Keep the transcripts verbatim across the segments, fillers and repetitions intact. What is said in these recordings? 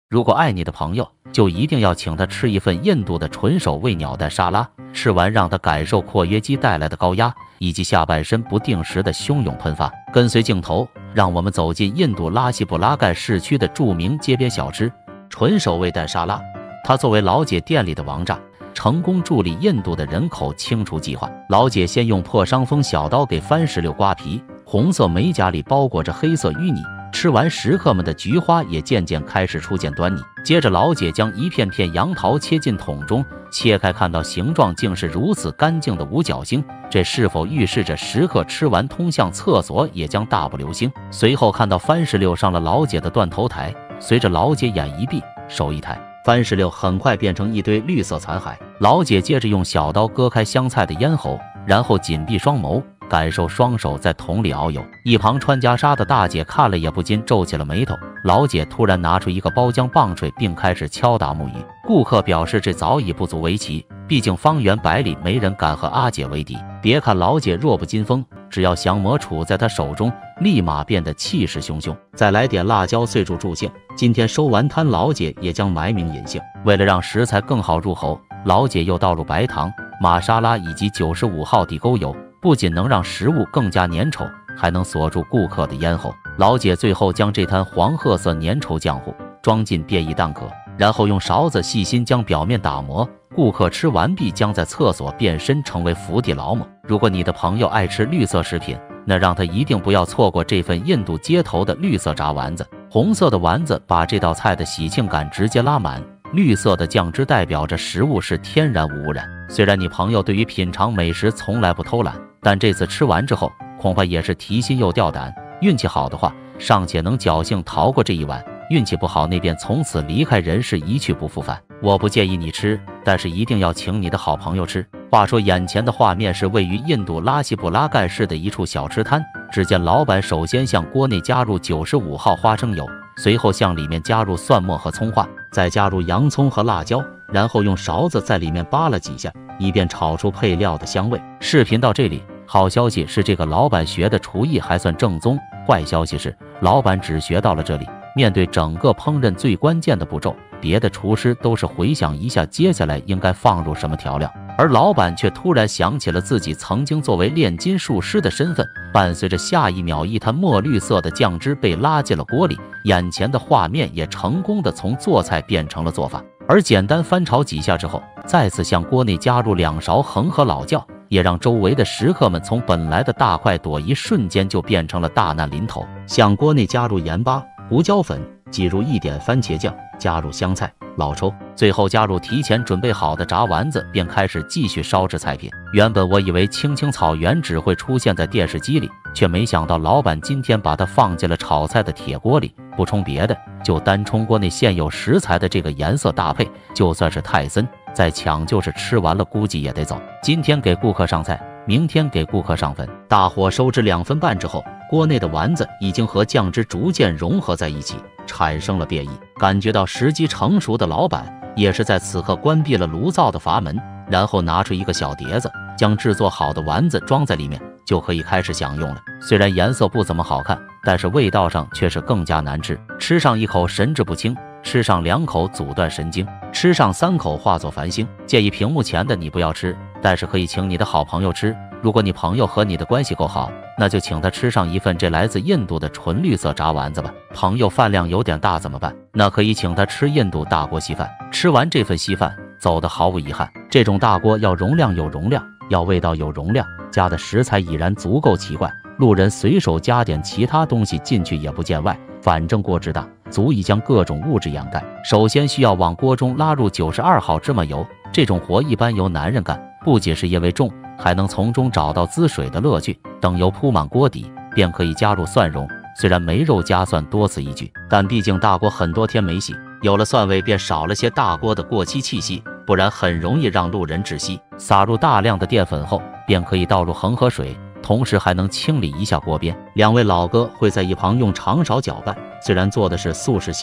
如果爱你的朋友，就一定要请他吃一份印度的纯手喂鸟蛋沙拉，吃完让他感受括约肌带来的高压，以及下半身不定时的汹涌喷发。跟随镜头，让我们走进印度拉希布拉盖市区的著名街边小吃——纯手喂蛋沙拉。它作为老姐店里的王炸，成功助力印度的人口清除计划。老姐先用破伤风小刀给番石榴刮皮，红色美甲里包裹着黑色淤泥。吃完，食客们的菊花也渐渐开始出现端倪。接着，老姐将一片片杨桃切进桶中，切开看到形状竟是如此干净的五角星，这是否预示着食客吃完通向厕所也将大步流星？随后看到番石榴上了老姐的断头台，随着老姐眼一闭，手一抬，番石榴很快变成一堆绿色残骸。老姐接着用小刀割开香菜的咽喉，然后紧闭双眸，感受双手在桶里遨游。一旁穿袈裟的大姐看了也不禁皱起了眉头。老姐突然拿出一个包浆棒槌，并开始敲打木鱼。顾客表示这早已不足为奇，毕竟方圆百里没人敢和阿姐为敌。别看老姐弱不禁风，只要降魔杵在她手中，立马变得气势汹汹。再来点辣椒碎助助兴，今天收完摊，老姐也将埋名隐姓。为了让食材更好入喉，老姐又倒入白糖、玛莎拉以及九十五号地沟油，不仅能让食物更加粘稠，还能锁住顾客的咽喉。老姐最后将这滩黄褐色粘稠浆糊装进变异蛋壳，然后用勺子细心将表面打磨。顾客吃完毕，将在厕所变身成为伏地劳模。如果你的朋友爱吃绿色食品，那让他一定不要错过这份印度街头的绿色炸丸子。红色的丸子把这道菜的喜庆感直接拉满，绿色的酱汁代表着食物是天然无污染。虽然你朋友对于品尝美食从来不偷懒，但这次吃完之后，恐怕也是提心又吊胆。运气好的话，尚且能侥幸逃过这一晚；运气不好，那便从此离开人世，一去不复返。我不建议你吃，但是一定要请你的好朋友吃。话说，眼前的画面是位于印度拉希布拉盖市的一处小吃摊。只见老板首先向锅内加入九十五号花生油，随后向里面加入蒜末和葱花，再加入洋葱和辣椒，然后用勺子在里面扒了几下，以便炒出配料的香味。视频到这里，好消息是这个老板学的厨艺还算正宗，坏消息是老板只学到了这里。面对整个烹饪最关键的步骤，别的厨师都是回想一下接下来应该放入什么调料，而老板却突然想起了自己曾经作为炼金术师的身份。伴随着下一秒，一滩墨绿色的酱汁被拉进了锅里，眼前的画面也成功的从做菜变成了做法。而简单翻炒几下之后，再次向锅内加入两勺恒河老窖，也让周围的食客们从本来的大快朵颐瞬间就变成了大难临头。向锅内加入盐巴、胡椒粉，挤入一点番茄酱，加入香菜、老抽，最后加入提前准备好的炸丸子，便开始继续烧制菜品。原本我以为青青草原只会出现在电视机里，却没想到老板今天把它放进了炒菜的铁锅里。不冲别的，就单冲锅内现有食材的这个颜色搭配，就算是泰森再抢，就是吃完了估计也得走。今天给顾客上菜，明天给顾客上粉。大火收至两分半之后，锅内的丸子已经和酱汁逐渐融合在一起，产生了变异。感觉到时机成熟的老板也是在此刻关闭了炉灶的阀门，然后拿出一个小碟子，将制作好的丸子装在里面，就可以开始享用了。虽然颜色不怎么好看，但是味道上却是更加难吃。吃上一口神志不清，吃上两口阻断神经，吃上三口化作繁星。建议屏幕前的你不要吃，但是可以请你的好朋友吃。如果你朋友和你的关系够好，那就请他吃上一份这来自印度的纯绿色炸丸子吧。朋友饭量有点大怎么办？那可以请他吃印度大锅稀饭。吃完这份稀饭，走得毫无遗憾。这种大锅要容量有容量，要味道有容量，加的食材已然足够奇怪，路人随手加点其他东西进去也不见外，反正锅之大，足以将各种物质掩盖。首先需要往锅中拉入九十二号芝麻油，这种活一般由男人干，不仅是因为重，还能从中找到滋水的乐趣。等油铺满锅底，便可以加入蒜蓉。虽然没肉加蒜多此一举，但毕竟大锅很多天没洗，有了蒜味便少了些大锅的过期气息，不然很容易让路人窒息。撒入大量的淀粉后，便可以倒入恒河水，同时还能清理一下锅边。两位老哥会在一旁用长勺搅拌。虽然做的是素食稀饭，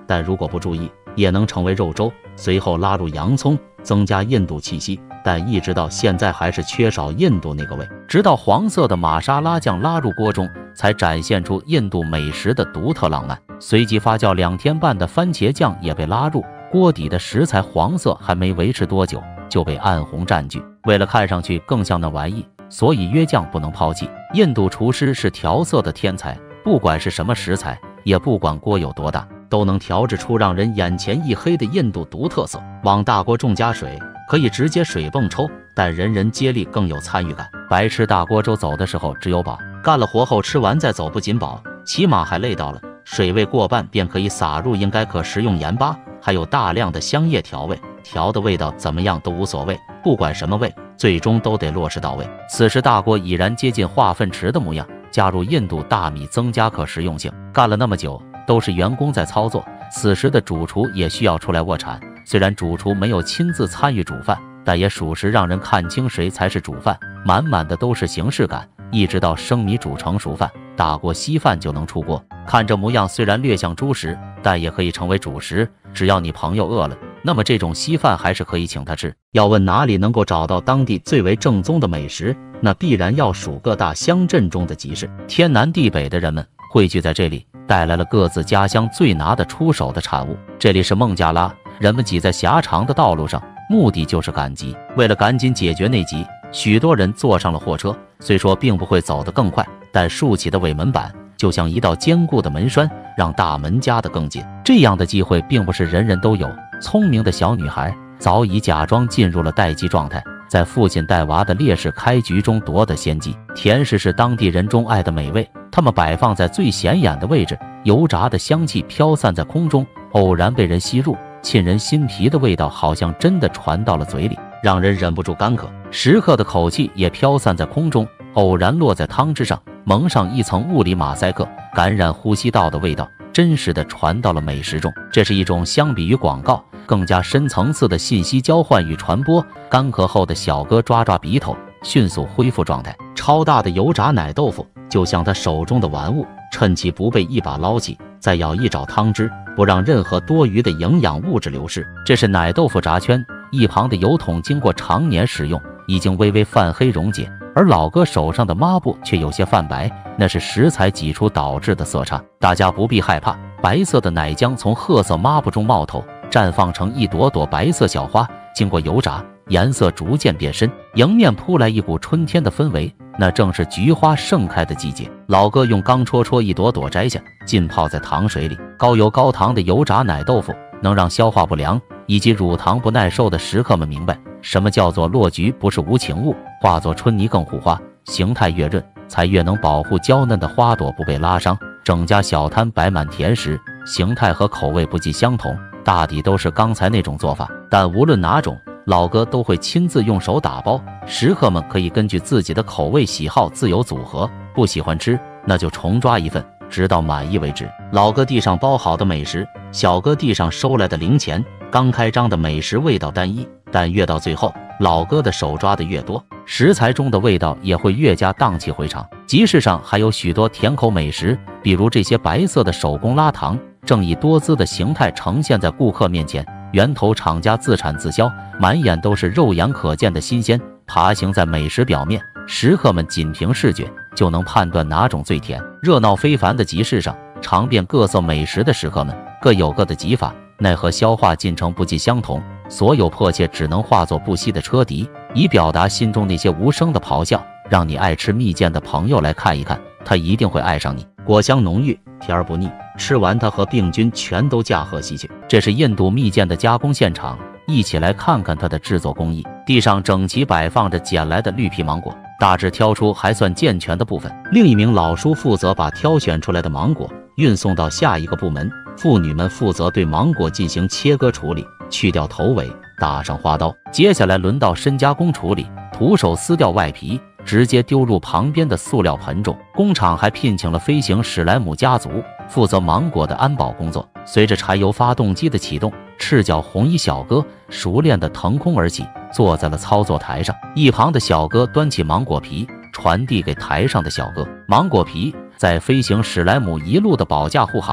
但如果不注意，也能成为肉粥。随后拉入洋葱，增加印度气息，但一直到现在还是缺少印度那个味。直到黄色的玛莎拉酱拉入锅中，才展现出印度美食的独特浪漫。随即发酵两天半的番茄酱也被拉入锅底的食材，黄色还没维持多久就被暗红占据。为了看上去更像那玩意，所以约酱不能抛弃。印度厨师是调色的天才，不管是什么食材，也不管锅有多大，都能调制出让人眼前一黑的印度独特色。往大锅中加水，可以直接水泵抽，但人人接力更有参与感。白吃大锅粥走的时候只有饱，干了活后吃完再走不仅饱，起码还累到了。水位过半便可以撒入应该可食用盐巴，还有大量的香叶调味，调的味道怎么样都无所谓，不管什么味，最终都得落实到位。此时大锅已然接近化粪池的模样，加入印度大米增加可食用性。干了那么久，都是员工在操作，此时的主厨也需要出来卧铲。虽然主厨没有亲自参与煮饭，但也属实让人看清谁才是主饭，满满的都是形式感。一直到生米煮成熟饭，大锅稀饭就能出锅。看这模样虽然略像猪食，但也可以成为主食。只要你朋友饿了，那么这种稀饭还是可以请他吃。要问哪里能够找到当地最为正宗的美食，那必然要数各大乡镇中的集市。天南地北的人们汇聚在这里，带来了各自家乡最拿得出手的产物。这里是孟加拉，人们挤在狭长的道路上，目的就是赶集。为了赶紧解决内急，许多人坐上了货车，虽说并不会走得更快，但竖起的尾门板就像一道坚固的门栓，让大门夹得更紧。这样的机会并不是人人都有，聪明的小女孩早已假装进入了待机状态，在父亲带娃的烈士开局中夺得先机。甜食是当地人钟爱的美味，它们摆放在最显眼的位置，油炸的香气飘散在空中，偶然被人吸入，沁人心脾的味道好像真的传到了嘴里，让人忍不住干渴。食客的口气也飘散在空中，偶然落在汤汁上，蒙上一层物理马赛克，感染呼吸道的味道真实的传到了美食中。这是一种相比于广告更加深层次的信息交换与传播。干咳后的小哥抓抓鼻头，迅速恢复状态。超大的油炸奶豆腐就像他手中的玩物，趁其不备一把捞起，再舀一勺汤汁，不让任何多余的营养物质流失。这是奶豆腐炸圈，一旁的油桶经过常年使用，已经微微泛黑溶解，而老哥手上的抹布却有些泛白，那是食材挤出导致的色差。大家不必害怕，白色的奶浆从褐色抹布中冒头，绽放成一朵朵白色小花，经过油炸，颜色逐渐变深，迎面扑来一股春天的氛围，那正是菊花盛开的季节。老哥用钢戳戳一朵朵摘下，浸泡在糖水里。高油高糖的油炸奶豆腐能让消化不良以及乳糖不耐受的食客们明白，什么叫做落菊不是无情物，化作春泥更护花。形态越润，才越能保护娇嫩的花朵不被拉伤。整家小摊摆满甜食，形态和口味不尽相同，大抵都是刚才那种做法，但无论哪种，老哥都会亲自用手打包，食客们可以根据自己的口味喜好自由组合，不喜欢吃那就重抓一份，直到满意为止。老哥地上包好的美食，小哥地上收来的零钱。刚开张的美食味道单一，但越到最后，老哥的手抓的越多，食材中的味道也会越加荡气回肠。集市上还有许多甜口美食，比如这些白色的手工拉糖，正以多姿的形态呈现在顾客面前。源头厂家自产自销，满眼都是肉眼可见的新鲜，爬行在美食表面，食客们仅凭视觉就能判断哪种最甜。热闹非凡的集市上，尝遍各色美食的食客们各有各的挤法，奈何消化进程不尽相同，所有迫切只能化作不息的车笛，以表达心中那些无声的咆哮。让你爱吃蜜饯的朋友来看一看，他一定会爱上你。果香浓郁，甜而不腻，吃完它和病菌全都驾鹤西去。这是印度蜜饯的加工现场，一起来看看它的制作工艺。地上整齐摆放着捡来的绿皮芒果，大致挑出还算健全的部分。另一名老叔负责把挑选出来的芒果运送到下一个部门，妇女们负责对芒果进行切割处理，去掉头尾，打上花刀。接下来轮到深加工处理，徒手撕掉外皮，直接丢入旁边的塑料盆中。工厂还聘请了飞行史莱姆家族，负责芒果的安保工作。随着柴油发动机的启动，赤脚红衣小哥熟练地腾空而起，坐在了操作台上。一旁的小哥端起芒果皮，传递给台上的小哥。芒果皮在飞行史莱姆一路的保驾护航下，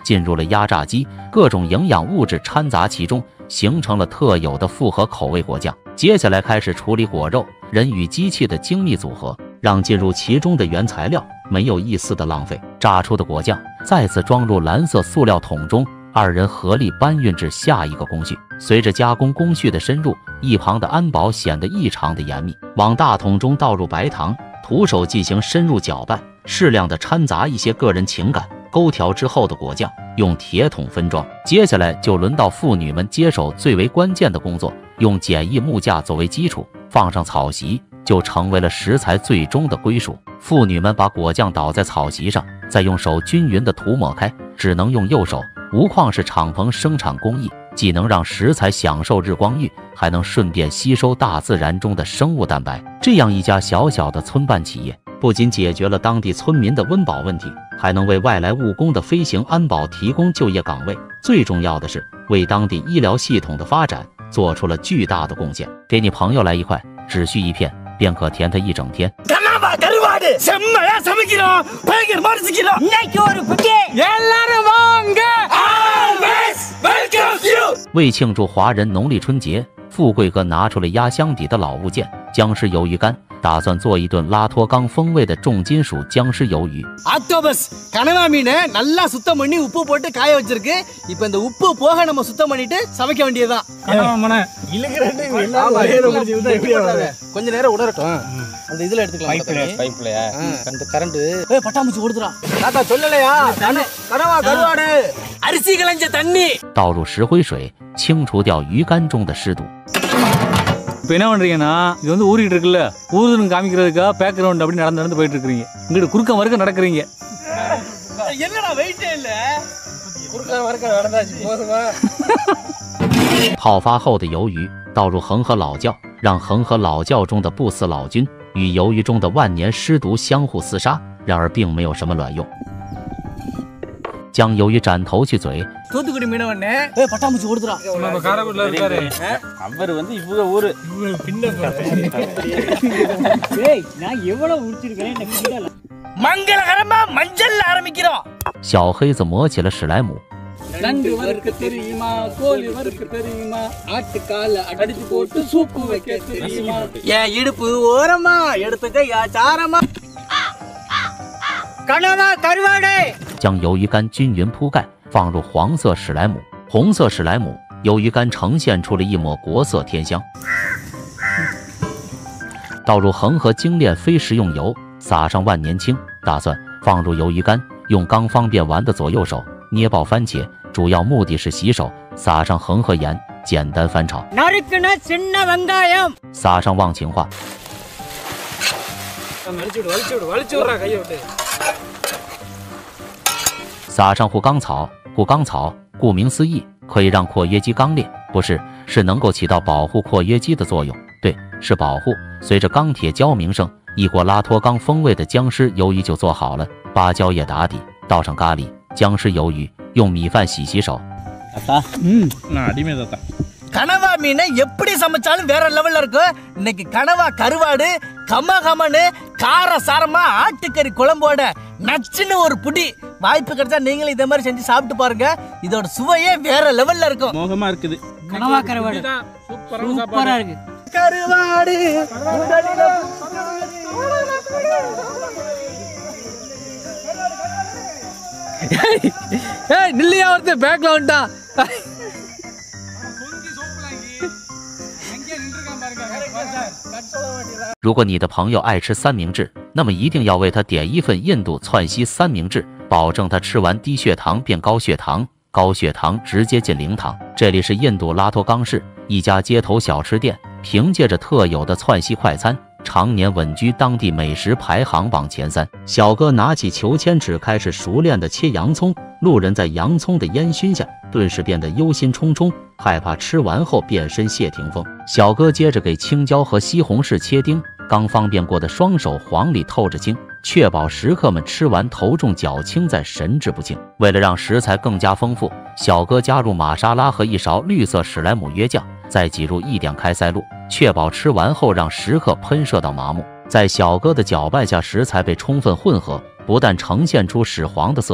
进入了压榨机，各种营养物质掺杂其中，形成了特有的复合口味果酱。接下来开始处理果肉、人与机器的精密组合，让进入其中的原材料没有一丝的浪费。榨出的果酱再次装入蓝色塑料桶中，二人合力搬运至下一个工序。随着加工工序的深入，一旁的安保显得异常的严密。往大桶中倒入白糖，徒手进行深入搅拌，适量的掺杂一些个人情感。勾调之后的果酱用铁桶分装。接下来就轮到妇女们接手最为关键的工作，用简易木架作为基础，放上草席，就成为了食材最终的归属。妇女们把果酱倒在草席上，再用手均匀地涂抹开，只能用右手，无况是敞篷生产工艺，既能让食材享受日光浴，还能顺便吸收大自然中的生物蛋白。这样一家小小的村办企业，不仅解决了当地村民的温饱问题，还能为外来务工的飞行安保提供就业岗位。最重要的是，为当地医疗系统的发展做出了巨大的贡献。给你朋友来一块，只需一片，便可填它一整天。为庆祝华人农历春节，富贵哥拿出了压箱底的老物件——僵尸鱿鱼干，打算做一顿拉脱冈风味的重金属僵尸鱿鱼。 ஆக்டோபஸ் கனவா மீன் நல்லா சுத்தம் பண்ணி உப்பு போட்டு காய வச்சிருக்கு. இப்போ இந்த உப்பு போக நம்ம சுத்தம் பண்ணிட்டு சமைக்க வேண்டியதுதான். கனவா மன இழுக்குறேன்னு எல்லாம் வரையற முடிஞ்சு விட்டா எப்படி ஆகுது? கொஞ்ச நேரம் உடறட்டும். அந்த இதுல எடுத்துக்கலாம். பைப்ல பைப்லயா? அந்த கரண்ட் ஏய் பட்டாம்பூச்சி ஓடுதுடா. தாத்தா சொல்லலையா? கனவா கருவாடு அரிசி கலஞ்ச தண்ணி 倒入石灰水，清除掉鱼干中的湿毒。 இப்போ என்ன பண்றீங்கன்னா, இது வந்து ஊறிட்டு இருக்குல்ல, ஊருன்னு காமிக்கிறதுக்காக பேக்ரவுண்ட் அப்படி நடந்து நடந்து போயிட்டு இருக்கீங்க. இங்கிட்டு குறுக்க மறுக்க நடக்கிறீங்க. என்னடா வெயிட்டே இல்ல, குறுக்க மறுக்க நடந்தாச்சு போதுமா? 泡发后的鱿鱼倒入恒河老窖，让恒河老窖中的不死老菌与鱿鱼中的万年尸毒相互厮杀，然而并没有什么卵用。将鱿鱼斩头去嘴。 தூத்துக்குடி மீனவண்ணே ஏய் பட்டாம்பூச்சி ஓடுதுடா. நம்ம காரக்குடில இருக்காரு. அவர் வந்து இவங்க ஊரு பின்ன ஏய் நான் எவ்வளவு உரிச்சிருக்கேன் எனக்கு தெரியல. மங்களகரமா மஞ்சள் ஆரம்பிக்கிறோம். 小黑子磨起了史莱姆。 நண்டு வறுக்க தெரியுமா, கோழி வறுக்க தெரியுமா, ஆட்டுக்கால அடிச்சு போட்டு சூப்பு வைக்க தெரியுமா, ஏன் இடுப்பு ஓரமா எடுத்துக்க யாச்சாரமா. கனவா கருவாடே 将鱿鱼干均匀铺盖，放入黄色史莱姆、红色史莱姆，鱿鱼干呈现出了一抹国色天香。倒入恒河精炼非食用油，撒上万年青，打算放入鱿鱼干，用刚方便完的左右手捏爆番茄，主要目的是洗手。撒上恒河盐，简单翻炒。 நறுக்குன சின்ன வெங்காயம்， 撒上忘情话。 வலிச்சு விடு வலிச்சு விடு வலிச்சு விடுறா கையை விட்டு。 撒上护钢草，护钢草顾名思义，可以让括约肌刚烈，不是，是能够起到保护括约肌的作用。对，是保护。随着钢铁胶名声，一锅拉脱冈风味的僵尸鱿鱼就做好了。芭蕉叶打底，倒上咖喱，僵尸鱿鱼用米饭洗洗手。 嗯，那里面的大。கனவா மீன் எப்படி சமைச்சாலும் வேற லெவல்ல இருக்கு. இன்னைக்கு கனவா கருவாடு கம கமனு கார சாரமா ஆட்டுக்கறி குழம்போட நச்சுன்னு ஒரு புடி. வாய்ப்பு கிடைச்சா நீங்களும் இதே மாதிரி செஞ்சு சாப்பிட்டு பாருங்க. இதோட சுவையே வேற லெவல்ல இருக்கும். மோகமா இருக்குது. கனவா கருவாடு சூப்பரா இருக்கு. கருவாடு ஏய் நில்லியா வந்து பேக்ல வந்துட்டா. 如果你的朋友爱吃三明治，那么一定要为他点一份印度窜稀三明治，保证他吃完低血糖变高血糖，高血糖直接进灵堂。这里是印度拉脱冈市一家街头小吃店，凭借着特有的窜稀快餐，常年稳居当地美食排行榜前三。小哥拿起求签纸，开始熟练地切洋葱。路人在洋葱的烟熏下，顿时变得忧心忡忡，害怕吃完后变身谢霆锋。小哥接着给青椒和西红柿切丁，刚方便过的双手黄里透着青，确保食客们吃完头重脚轻，再神志不清。为了让食材更加丰富，小哥加入玛莎拉和一勺绿色史莱姆约酱，再挤入一点开塞露，确保吃完后让食客喷射到麻木。在小哥的搅拌下，食材被充分混合，不但呈现出屎黄的色泽，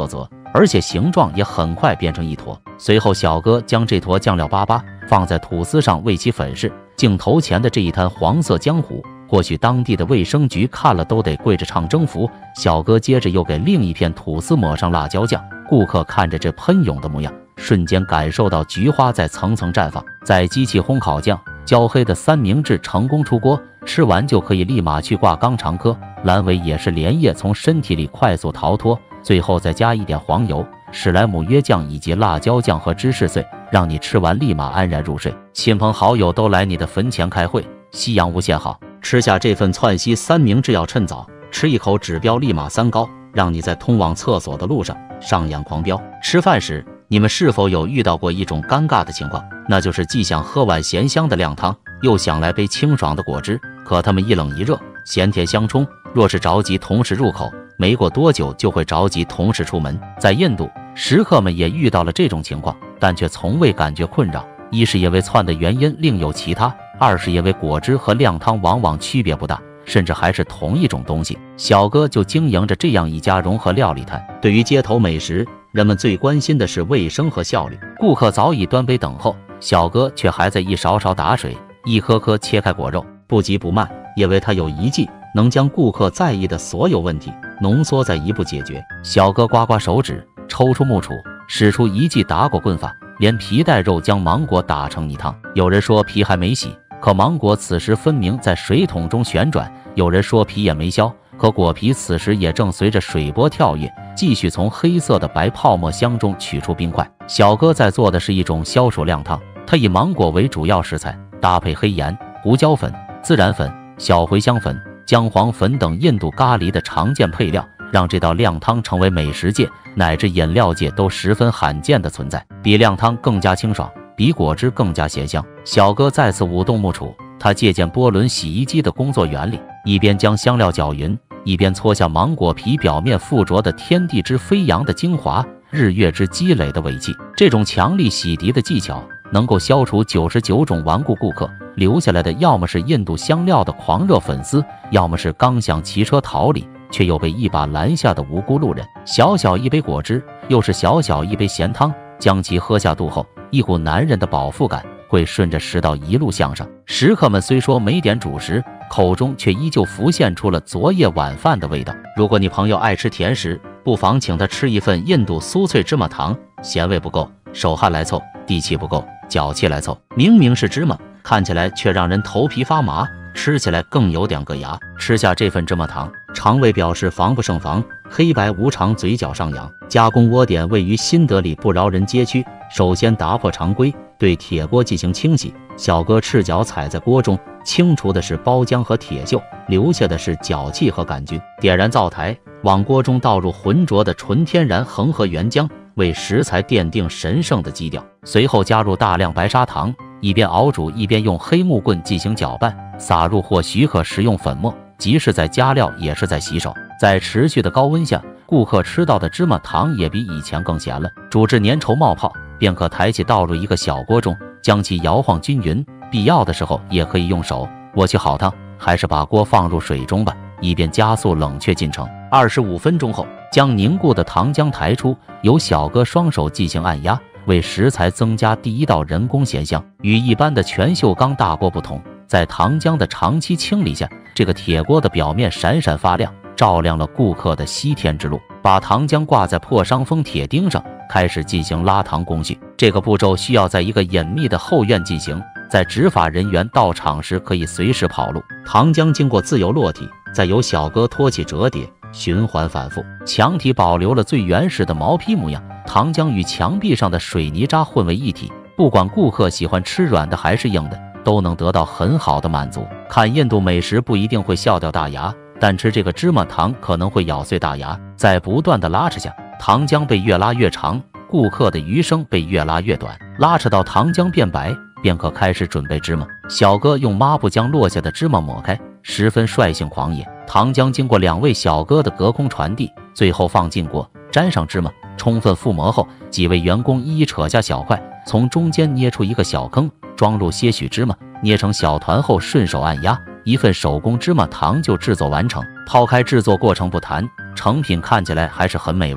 而且形状也很快变成一坨。随后，小哥将这坨酱料粑粑放在吐司上为其粉饰。镜头前的这一滩黄色浆糊，或许当地的卫生局看了都得跪着唱征服。小哥接着又给另一片吐司抹上辣椒酱，顾客看着这喷涌的模样，瞬间感受到菊花在层层绽放。在机器烘烤酱焦黑的三明治成功出锅，吃完就可以立马去挂肛肠科。阑尾也是连夜从身体里快速逃脱。最后再加一点黄油、史莱姆约酱以及辣椒酱和芝士碎，让你吃完立马安然入睡。亲朋好友都来你的坟前开会，夕阳无限好。吃下这份窜稀三明治要趁早，吃一口指标立马三高，让你在通往厕所的路上上演狂飙。吃饭时，你们是否有遇到过一种尴尬的情况？那就是既想喝碗咸香的靓汤，又想来杯清爽的果汁，可它们一冷一热，咸甜相冲。若是着急同时入口，没过多久就会着急同时出门。在印度，食客们也遇到了这种情况，但却从未感觉困扰。一是因为窜的原因另有其他，二是因为果汁和靓汤往往区别不大，甚至还是同一种东西。小哥就经营着这样一家融合料理摊。对于街头美食，人们最关心的是卫生和效率。顾客早已端杯等候，小哥却还在一勺勺打水，一颗颗切开果肉，不急不慢，因为他有一计能将顾客在意的所有问题浓缩在一步解决。小哥刮刮手指，抽出木杵，使出一记打果棍法，连皮带肉将芒果打成泥汤。有人说皮还没洗，可芒果此时分明在水桶中旋转；有人说皮也没消，可果皮此时也正随着水波跳跃，继续从黑色的白泡沫箱中取出冰块。小哥在做的是一种消暑靓汤，他以芒果为主要食材，搭配黑盐、胡椒粉、孜然粉、小茴香粉、姜黄粉等印度咖喱的常见配料，让这道靓汤成为美食界乃至饮料界都十分罕见的存在。比靓汤更加清爽，比果汁更加咸香。小哥再次舞动木杵，他借鉴波轮洗衣机的工作原理，一边将香料搅匀，一边搓下芒果皮表面附着的天地之飞扬的精华，日月之积累的尾气。这种强力洗涤的技巧能够消除九十九种顽固顾客，留下来的要么是印度香料的狂热粉丝，要么是刚想骑车逃离却又被一把拦下的无辜路人。小小一杯果汁，又是小小一杯咸汤，将其喝下肚后，一股男人的饱腹感会顺着食道一路向上。食客们虽说没点主食，口中却依旧浮现出了昨夜晚饭的味道。如果你朋友爱吃甜食，不妨请他吃一份印度酥脆芝麻糖，咸味不够，手汗来凑；地气不够，脚气来凑。明明是芝麻，看起来却让人头皮发麻，吃起来更有点硌牙。吃下这份芝麻糖，肠胃表示防不胜防，黑白无常，嘴角上扬。加工窝点位于新德里不饶人街区。首先打破常规，对铁锅进行清洗。小哥赤脚踩在锅中，清除的是包浆和铁锈，留下的是脚气和杆菌。点燃灶台，往锅中倒入浑浊的纯天然恒河原浆，为食材奠定神圣的基调。随后加入大量白砂糖，一边熬煮一边用黑木棍进行搅拌，撒入或许可食用粉末，即是在加料也是在洗手。在持续的高温下，顾客吃到的芝麻糖也比以前更咸了。煮至粘稠冒泡，便可抬起倒入一个小锅中，将其摇晃均匀。必要的时候也可以用手握起好汤，还是把锅放入水中吧，以便加速冷却进程。二十五分钟后，将凝固的糖浆抬出，由小哥双手进行按压，为食材增加第一道人工咸香。与一般的全锈钢大锅不同，在糖浆的长期清理下，这个铁锅的表面闪闪发亮，照亮了顾客的西天之路。把糖浆挂在破伤风铁钉上，开始进行拉糖工序。这个步骤需要在一个隐秘的后院进行，在执法人员到场时可以随时跑路。糖浆经过自由落体，再由小哥托起折叠，循环反复。墙体保留了最原始的毛坯模样，糖浆与墙壁上的水泥渣混为一体，不管顾客喜欢吃软的还是硬的，都能得到很好的满足。看印度美食不一定会笑掉大牙，但吃这个芝麻糖可能会咬碎大牙。在不断的拉扯下，糖浆被越拉越长，顾客的余生被越拉越短。拉扯到糖浆变白，便可开始准备芝麻。小哥用抹布将落下的芝麻抹开，十分率性狂野。糖浆经过两位小哥的隔空传递，最后放进锅，沾上芝麻，充分覆膜后，几位员工一一扯下小块，从中间捏出一个小坑，装入些许芝麻，捏成小团后顺手按压，一份手工芝麻糖就制作完成。抛开制作过程不谈，成品看起来还是很美味的。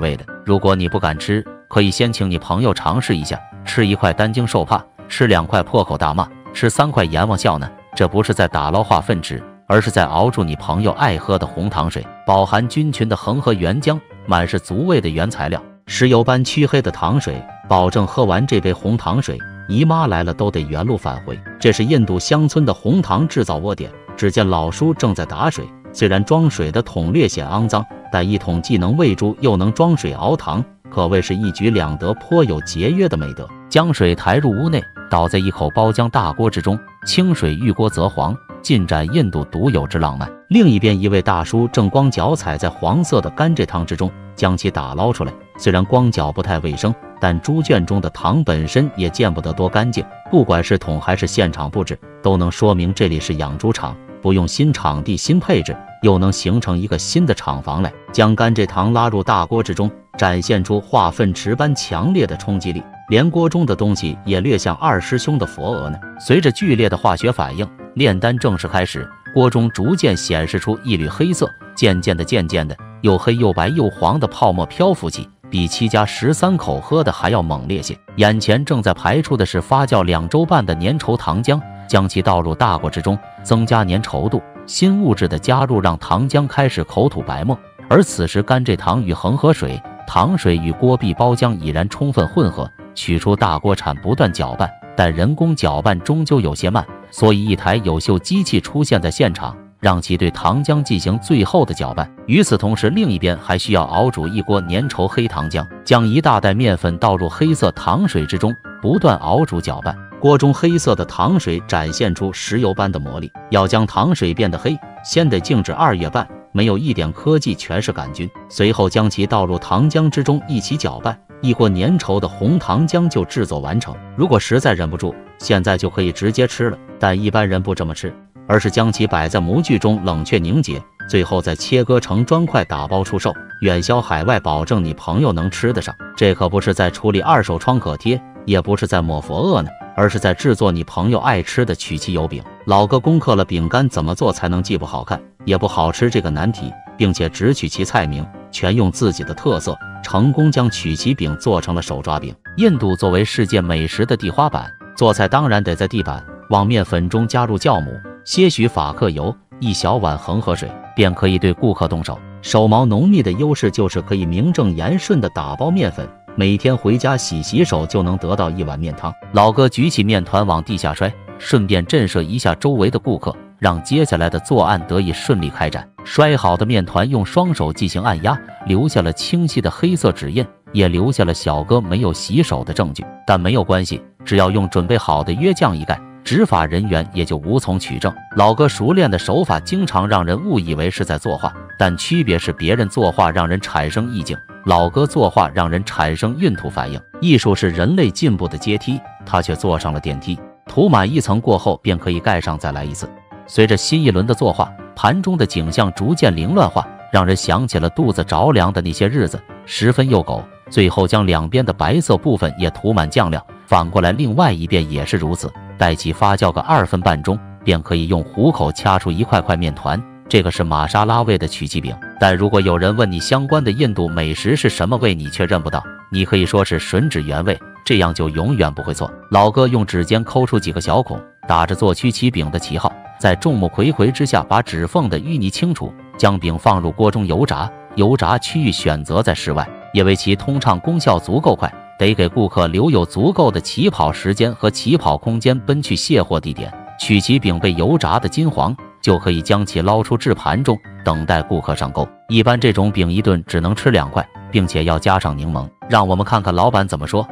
如果你不敢吃，可以先请你朋友尝试一下，吃一块担惊受怕，吃两块破口大骂，吃三块阎王笑呢。这不是在打捞化粪池，而是在熬煮你朋友爱喝的红糖水，饱含菌群的恒河原浆，满是足味的原材料，石油般黢黑的糖水，保证喝完这杯红糖水，姨妈来了都得原路返回。这是印度乡村的红糖制造窝点。只见老叔正在打水，虽然装水的桶略显肮脏，但一桶既能喂猪又能装水熬糖，可谓是一举两得，颇有节约的美德。将水抬入屋内，倒在一口包浆大锅之中，清水遇锅则黄，尽展印度独有之浪漫。另一边，一位大叔正光脚踩在黄色的甘蔗汤之中，将其打捞出来。虽然光脚不太卫生，但猪圈中的糖本身也见不得多干净，不管是桶还是现场布置，都能说明这里是养猪场，不用新场地新配置，又能形成一个新的厂房来。将甘蔗糖拉入大锅之中，展现出化粪池般强烈的冲击力，连锅中的东西也略像二师兄的佛额呢。随着剧烈的化学反应，炼丹正式开始，锅中逐渐显示出一缕黑色，渐渐的渐渐的，又黑又白又黄的泡沫漂浮起，比七家十三口喝的还要猛烈些。眼前正在排出的是发酵两周半的粘稠糖浆，将其倒入大锅之中，增加粘稠度。新物质的加入让糖浆开始口吐白沫，而此时甘蔗糖与恒河水、糖水与锅壁包浆已然充分混合。取出大锅铲不断搅拌，但人工搅拌终究有些慢，所以一台有嗅机器出现在现场，让其对糖浆进行最后的搅拌。与此同时，另一边还需要熬煮一锅粘稠黑糖浆，将一大袋面粉倒入黑色糖水之中，不断熬煮搅拌。锅中黑色的糖水展现出石油般的魔力。要将糖水变得黑，先得静置二月半，没有一点科技，全是杆菌。随后将其倒入糖浆之中一起搅拌，一锅粘稠的红糖浆就制作完成。如果实在忍不住，现在就可以直接吃了，但一般人不这么吃，而是将其摆在模具中冷却凝结，最后再切割成砖块打包出售，远销海外，保证你朋友能吃得上。这可不是在处理二手创可贴，也不是在抹佛额呢，而是在制作你朋友爱吃的曲奇油饼。老哥攻克了饼干怎么做才能既不好看也不好吃这个难题，并且只取其菜名，全用自己的特色，成功将曲奇饼做成了手抓饼。印度作为世界美食的地花板，做菜当然得在地板，往面粉中加入酵母，些许法克油，一小碗恒河水，便可以对顾客动手。手毛浓密的优势就是可以名正言顺地打包面粉，每天回家洗洗手就能得到一碗面汤。老哥举起面团往地下摔，顺便震慑一下周围的顾客，让接下来的作案得以顺利开展。摔好的面团用双手进行按压，留下了清晰的黑色指印，也留下了小哥没有洗手的证据。但没有关系，只要用准备好的约酱一盖，执法人员也就无从取证。老哥熟练的手法经常让人误以为是在作画，但区别是别人作画让人产生意境，老哥作画让人产生孕吐反应。艺术是人类进步的阶梯，他却坐上了电梯。涂满一层过后便可以盖上，再来一次。随着新一轮的作画，盘中的景象逐渐凌乱化，让人想起了肚子着凉的那些日子，十分诱狗。最后将两边的白色部分也涂满酱料，反过来另外一边也是如此。待其发酵个二分半钟，便可以用虎口掐出一块块面团。这个是玛莎拉味的曲奇饼。但如果有人问你相关的印度美食是什么味，你却认不到，你可以说是吮指原味，这样就永远不会错。老哥用指尖抠出几个小孔，打着做曲奇饼的旗号，在众目睽睽之下把指缝的淤泥清除，将饼放入锅中油炸。油炸区域选择在室外，因为其通畅功效足够快，得给顾客留有足够的起跑时间和起跑空间奔去卸货地点。曲奇饼被油炸的金黄，就可以将其捞出制盘中，等待顾客上钩。一般这种饼一顿只能吃两块，并且要加上柠檬。让我们看看老板怎么说。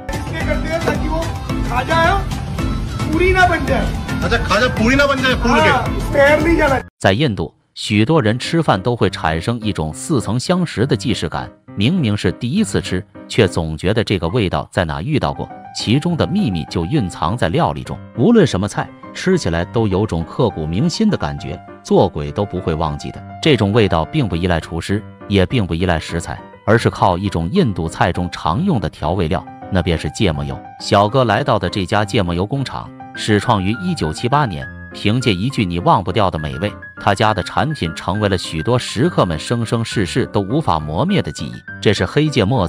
在印度，许多人吃饭都会产生一种似曾相识的既视感，明明是第一次吃，却总觉得这个味道在哪遇到过。其中的秘密就蕴藏在料理中，无论什么菜，吃起来都有种刻骨铭心的感觉，做鬼都不会忘记的。这种味道并不依赖厨师，也并不依赖食材，而是靠一种印度菜中常用的调味料，那便是芥末油。小哥来到的这家芥末油工厂，始创于一九七八年，凭借一句你忘不掉的美味，他家的产品成为了许多食客们生生世世都无法磨灭的记忆。这是黑芥末籽，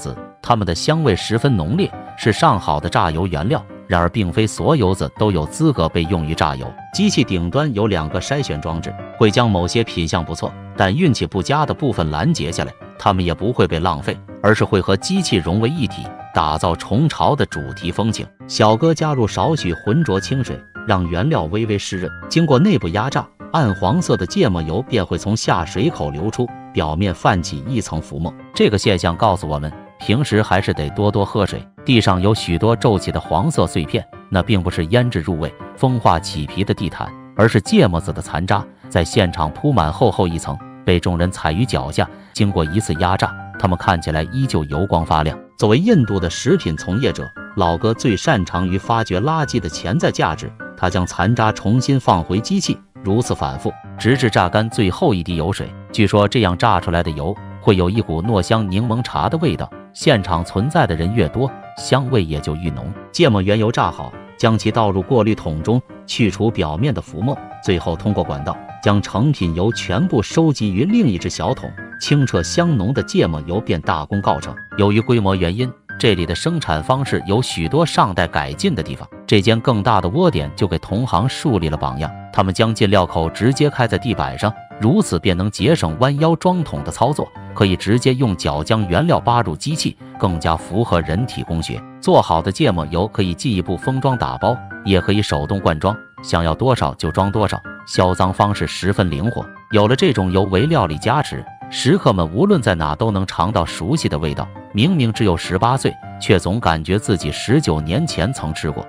它们的香味十分浓烈，是上好的榨油原料。然而，并非所有籽都有资格被用于榨油。机器顶端有两个筛选装置，会将某些品相不错但运气不佳的部分拦截下来，它们也不会被浪费，而是会和机器融为一体，打造虫巢的主题风情。小哥加入少许浑浊清水，让原料微微湿润，经过内部压榨，暗黄色的芥末油便会从下水口流出，表面泛起一层浮沫。这个现象告诉我们，平时还是得多多喝水。地上有许多皱起的黄色碎片，那并不是腌制入味、风化起皮的地毯，而是芥末籽的残渣，在现场铺满厚厚一层，被众人踩于脚下。经过一次压榨，它们看起来依旧油光发亮。作为印度的食品从业者，老哥最擅长于发掘垃圾的潜在价值。他将残渣重新放回机器，如此反复，直至榨干最后一滴油水。据说这样榨出来的油会有一股糯香柠檬茶的味道。现场存在的人越多，香味也就愈浓。芥末原油榨好，将其倒入过滤桶中，去除表面的浮沫，最后通过管道将成品油全部收集于另一只小桶，清澈香浓的芥末油便大功告成。由于规模原因，这里的生产方式有许多尚待改进的地方。这间更大的窝点就给同行树立了榜样，他们将进料口直接开在地板上，如此便能节省弯腰装桶的操作，可以直接用脚将原料扒入机器，更加符合人体工学。做好的芥末油可以进一步封装打包，也可以手动灌装，想要多少就装多少，销赃方式十分灵活。有了这种油为料理加持，食客们无论在哪都能尝到熟悉的味道。明明只有十八岁，却总感觉自己十九年前曾吃过。